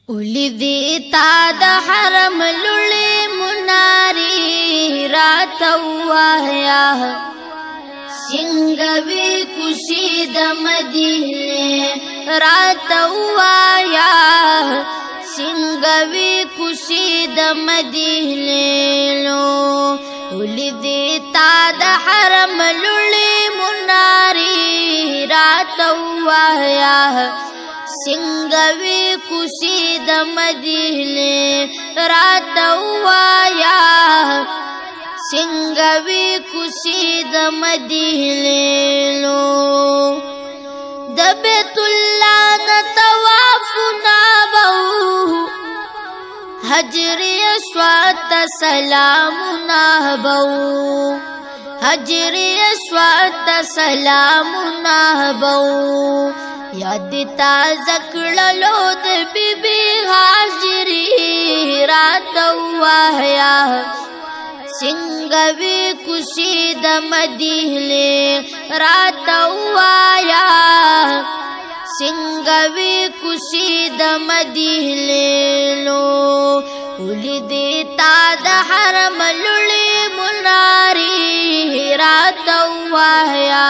ولدي تا د حرم لولي مناري راتوایا سنگوي کوشي د مدینه راتوایا سنگوي کوشي د مدینه لو ولدي تا د حرم لولي مناري راتوایا سنگوي کوشي د مدینه راتوایا سنگوي کوشي د مدینه لو د بیت الله نطواف نابو حجر اسود سلام نابو حجر اسود سلام نابو یاد تازه کړلو د بیبي هاجري راتوایا سنگوي کوشي د مدینه راتوایا سنگوي کوشي د مدینه لو ولدي تا د حرم لولي مناري راتوایا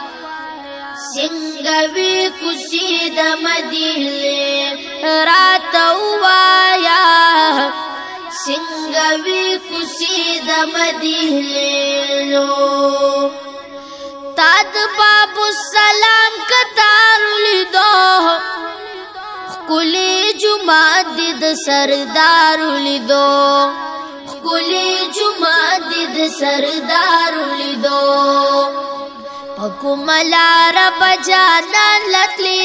سنگوي کوشي د مدینه راتوایا سنگوي کوشي د مدینه لو تاد باب السلام کتار لیدو کلی جمعه د سردار لیدو کلی جمعه د سردار لیدو پکملار بجانان لتلی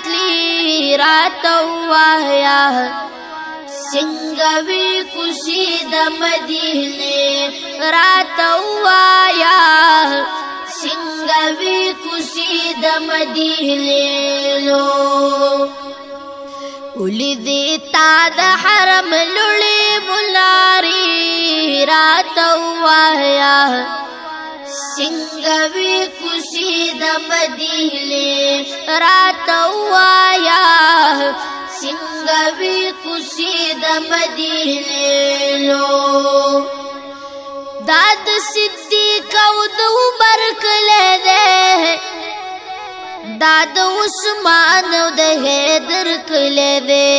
راتوایا سنگوي کوشي د مدینه راتوایا سنگوي کوشي د مدینه لو ولدي تا د حرم لولي مناري راتوایا سنگوي کوشي د مدینه راتوایا سنگوي کوشي د مدینه لو داد صدیق او د عمر کله ده داد عثمان او د حیدر کله ده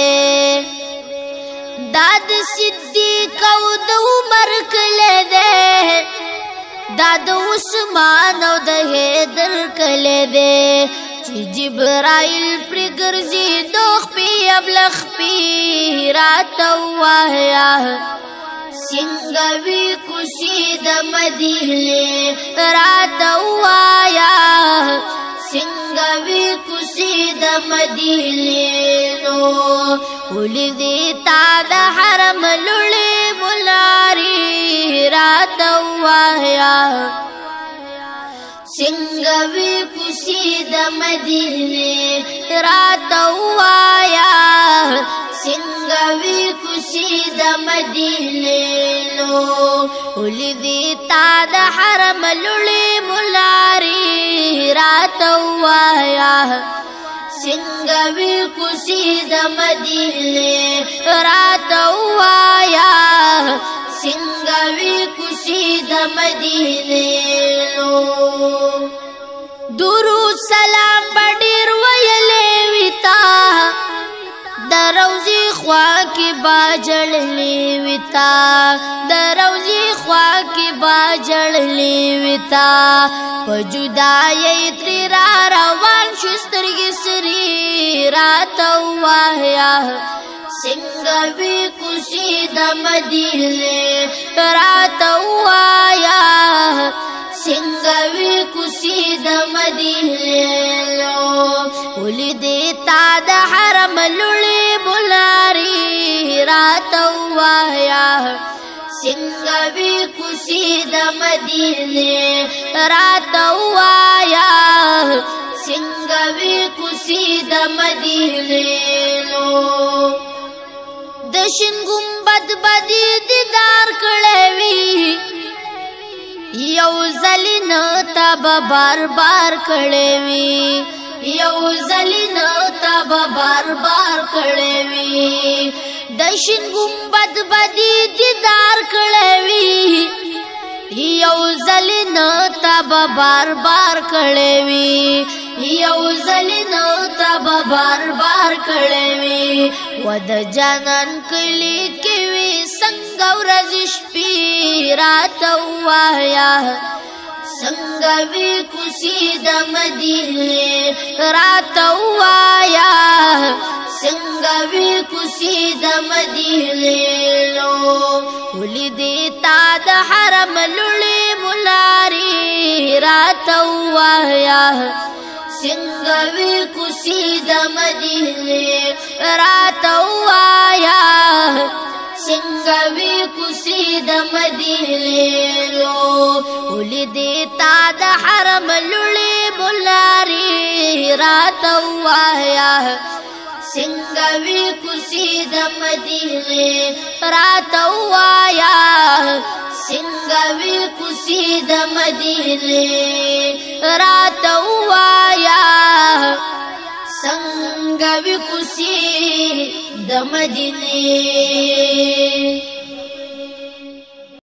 داد صدیق او د عمر کله ده داد عثمان او د حیدر کله ده جبرائیل پر ګرځي دوخ پی ابلغ پی راتوایا سنگوي کوشي د مدینه راتوایا سنگوي کوشي د مدینه نو ولدي تا د حرم لولي مناري راتوایا سنگوي کوشي د مدینه راتوایا سنگوي کوشي د مدینه لو ولدي تا د حرم لولي مناري راتوایا سنگوي کوشي د مدینه راتوایا سنگوي کوشي د مدینه لو درو سلام بډیر ویلې وتا د روزي خوا کې باجړلې وتا د روزي خوا کې باجړلې وتا پجدای تر روان شسترګي سری راتوایا سنگوي کوشي د مدینه راتوایا سنگوي کوشي د مدینه لو ولدي تا د حرم لولي مناري راتوایا سنگوي کوشي د مدینه راتوایا سنگوي کوشي د مدینه لو د شین ګمبد بدی دیدار کړوي یو زلین تب بار بار کړوي یو زلین تب بار بار کړوي شین گنبد بدی دیدار کړوي یو ځل نو تب بار بار کړوي یو ځل نو تب بار بار کړوي ود جانان کلی کې وي څنګه ورځ شپې رات وایا څنګه وی کوسي د مدینه رات وایا څنګه وی کوسي د مدینه لو ولدي تا د حرم لولي ملاري رات وایا څنګه وی کوسي د مدینه رات وایا څنګه وی کوسي د مدینه لو ولدي تا د حرم لولي ملاري رات وایا څنګه وی کوسي د مدینه رات وایا څنګه وی کوسي د مدینه رات وایا څنګه وی کوسي د مدینه